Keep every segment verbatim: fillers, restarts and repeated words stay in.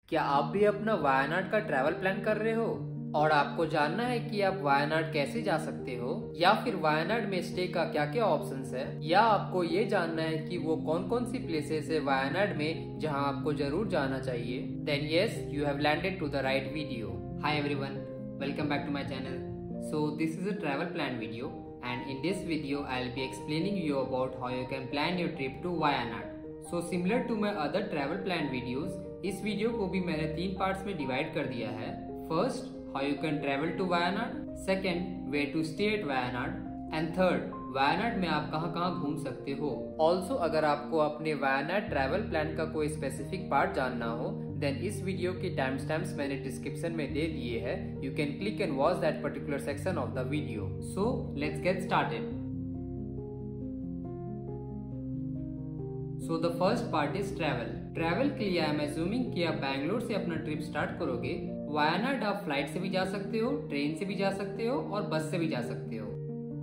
क्या आप भी अपना वायनाड का ट्रैवल प्लान कर रहे हो और आपको जानना है कि आप वायनाड कैसे जा सकते हो या फिर वायनाड में स्टे का क्या क्या ऑप्शंस है, या आपको ये जानना है कि वो कौन कौन सी प्लेसेस है वायनाड में जहां आपको जरूर जाना चाहिए, then yes you have landed to the right video. Hi everyone, welcome back to my channel. So this is a travel plan video and in this video I'll be explaining you about how you can plan your trip to Wayanad. So similar to my other travel plan videos, इस video को भी मैंने तीन parts में divide कर दिया है। First, how you can travel to Wayanad, second, where to stay at Wayanad, and third, Wayanad में आप कहां कहां घूम सकते हो। ऑल्सो अगर आपको अपने वायनाड ट्रैवल प्लान का कोई स्पेसिफिक पार्ट जानना हो, देन इस वीडियो के टाइम स्टैम्प्स मैंने डिस्क्रिप्शन में दे दिए हैं। You can click and watch that particular section of the video. So let's get started. So the first part is travel. Travel के लिए आई एम अज्यूमिंग कि आप बैंगलोर से अपना ट्रिप स्टार्ट करोगे। वायनाड आप फ्लाइट से भी जा सकते हो, ट्रेन से भी जा सकते हो और बस से भी जा सकते हो।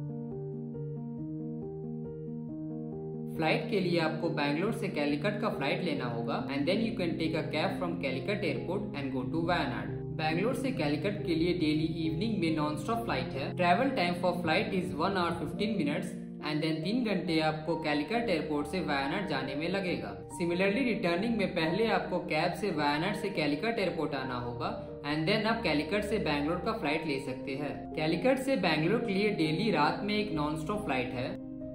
फ्लाइट के लिए आपको बैंगलोर से कैलिकट का फ्लाइट लेना होगा and then you can take a cab from Calicut airport and go to Wayanad. Bangalore से कैलिकट के लिए डेली इवनिंग में नॉन स्टॉप फ्लाइट है। Travel time for flight is one hour fifteen minutes and then तीन घंटे आपको कैलिकट एयरपोर्ट से वायनाड जाने में लगेगा। सिमिलरली रिटर्निंग में पहले आपको कैब से वायनाड से कैलिकट एयरपोर्ट आना होगा एंड देन आप कैलिकट से बैंगलोर का फ्लाइट ले सकते हैं। कैलिकट से बैंगलोर के लिए डेली रात में एक नॉन स्टॉप फ्लाइट है।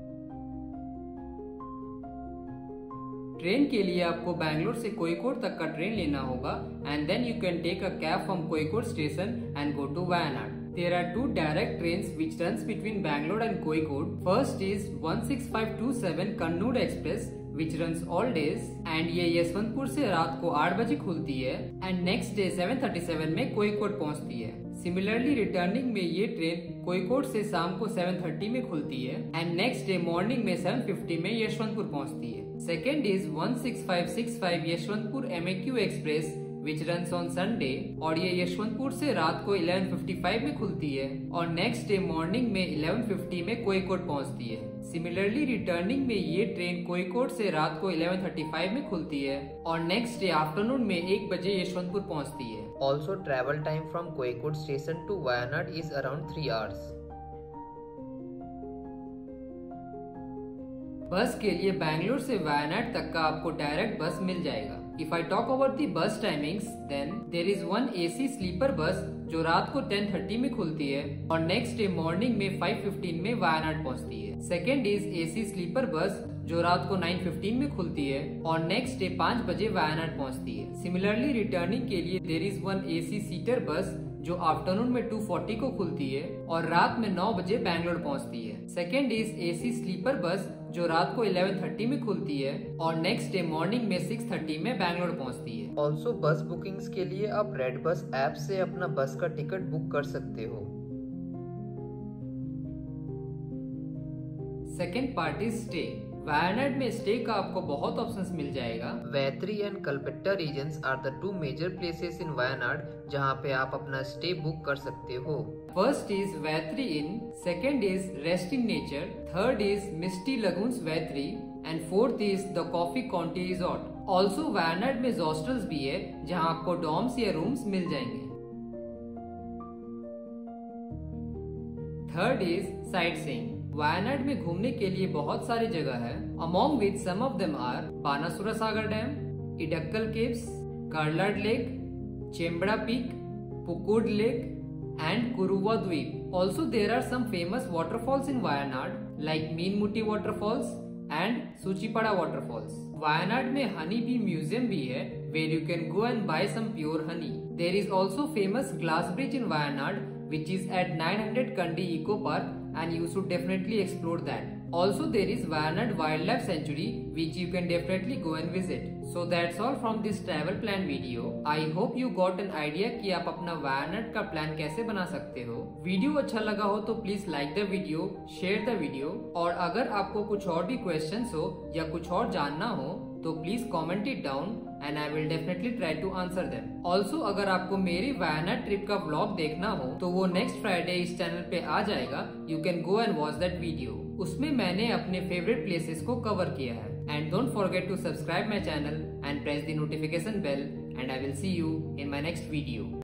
ट्रेन के लिए आपको बैंगलोर से कोयिकोड तक का ट्रेन लेना होगा and then you can take a cab from Kozhikode station and go to Wayanad. There are two direct trains which runs between Bangalore and Kozhikode. First is one six five two seven Kannur Express which runs all days and ये यशवंतपुर से रात को आठ बजे खुलती है and next day seven thirty seven में कोयिकोड पहुंचती है। सिमिलरली रिटर्निंग में ये ट्रेन कोयिकोड से शाम को सेवन थर्टी में खुलती है एंड नेक्स्ट डे मॉर्निंग में सेवन फिफ्टी में यशवंतपुर पहुंचती है। Second is one six five six five Yesvantpur M A Q express which runs on Sunday और ये यशवंतपुर से रात को इलेवन फिफ्टी फाइव में खुलती है और नेक्स्ट डे मॉर्निंग में इलेवन फिफ्टी में कोयिकोड पहुंचती है। सिमिलरली रिटर्निंग में ये ट्रेन कोयिकोड से रात को इलेवन थर्टी फाइव में खुलती है और नेक्स्ट डे आफ्टरनून में एक बजे यशवंतपुर पहुंचती है। Also travel time from Kozhikode station to Wayanad is around three hours. Bus के लिए बैंगलोर से वायनाड तक का आपको डायरेक्ट बस मिल जाएगा। If I talk about the bus timings, then there is one A C sleeper bus जो रात को टेन थर्टी में खुलती है और नेक्स्ट डे मॉर्निंग में फाइव फिफ्टीन में वायनाड पहुंचती है। Second is A C sleeper bus जो रात को नाइन फिफ्टीन में खुलती है और नेक्स्ट डे पाँच बजे वायनाड पहुंचती है। सिमिलरली रिटर्निंग के लिए there is one A C seater bus जो आफ्टरनून में टू फोर्टी को खुलती है और रात में नौ बजे बैंगलोर पहुंचती है। Second is A C sleeper bus जो रात को इलेवन थर्टी में खुलती है और नेक्स्ट डे मॉर्निंग में सिक्स थर्टी में बैंगलोर पहुंचती है। ऑल्सो बस बुकिंग्स के लिए आप रेड बस ऐप से अपना बस का टिकट बुक कर सकते हो। Second part is stay. Wayanad में स्टे का आपको बहुत ऑप्शंस मिल जाएगा। Vythiri and Kalpetta regions are the two major places in Wayanad जहां पे आप अपना स्टे बुक कर सकते हो। First is Vythiri inn, second is rest in nature, third is misty lagoons Vythiri and fourth is the coffee county resort. Also Wayanad में हॉस्टल्स भी है जहां आपको डॉर्म्स या रूम्स मिल जाएंगे। Third is sight seeing. Wayanad में घूमने के लिए बहुत सारी जगह है। Among which some of them are Banasura Sagar dam, Edakkal caves, Karlad lake, Chembra peak, Pookode lake and Kuruva Dweep. Also there are some famous waterfalls in Wayanad like Meenmuti waterfalls and Soochipara waterfalls. Wayanad में honey bee museum भी है where you can go and buy some pure honey. There is also famous glass bridge in Wayanad which is at nine hundred Kandi Eco Park and you should definitely explore that. Also there is Wayanad Wildlife Sanctuary which you can definitely go and visit. So that's all from this travel plan video. I hope you got an idea कि आप अपना वायनाड का plan कैसे बना सकते हो। Video अच्छा लगा हो तो please like the video, share the video और अगर आपको कुछ और भी क्वेश्चंस हो या कुछ और जानना हो तो please comment it down and I will definitely try to answer them. Also अगर आपको मेरी वायनाड ट्रिप का व्लॉग देखना हो तो वो नेक्स्ट फ्राइडे इस चैनल पे आ जाएगा। You can go and watch that video. उसमें मैंने अपने फेवरेट प्लेसेस को कवर किया है। And don't forget to subscribe my channel and press the notification bell and I will see you in my next video.